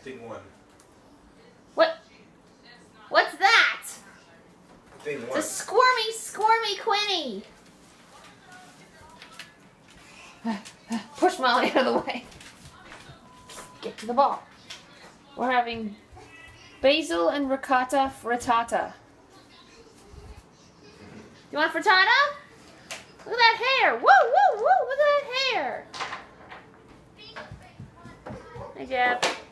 Thing one. What? What's that? Thing one. It's a squirmy Quinny. Push Molly out of the way. Get to the ball. We're having basil and ricotta frittata. You want frittata? Look at that hair. Woo, woo, woo. Look at that hair. Hey, Jeff.